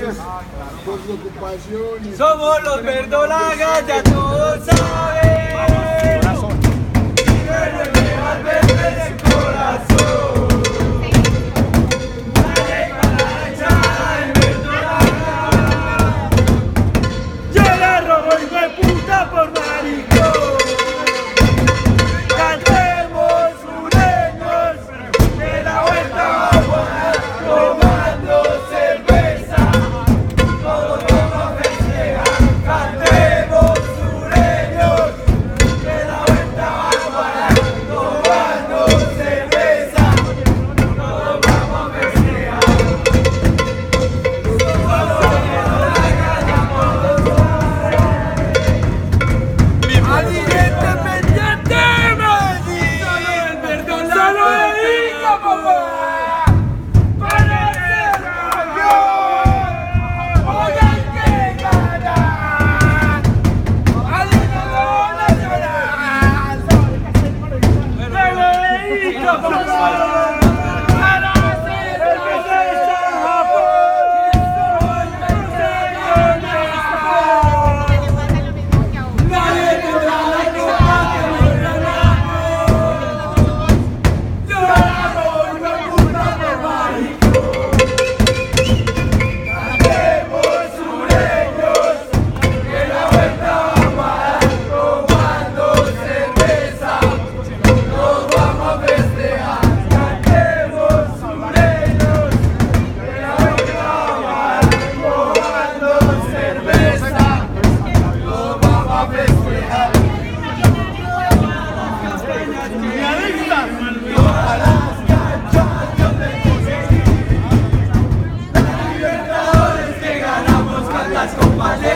gracias por su ocupación. Somos los verdolagas, ya todos saben. Y vuelve al verde del corazón. Dale para la hinchada del verdolaga. Yo la robo y me puta por maricón. Cantemos sureños, que la vuelta vamos a dar tomando cerveza. Todos vamos a festejar. Cantemos sureños, que la vuelta vamos a dar tomando cerveza. Todos vamos a festejar. Al independiente Medellín, solo dedica, papá, para ser campeón. Hoy hay que ganar al ganador nacional. Solo dedica, papá, para ser nadie tendrá la copa que nos ganamos. Lloramos y me puta por maricón. Cantemos sureños, que la vuelta vamos a dar tomando cerveza. Nos vamos a festejar. Cantemos sureños, que la vuelta vamos a dar tomando cerveza. Nos vamos a festejar. Todas las canchas donde conseguí la Libertadores que ganamos con las copas de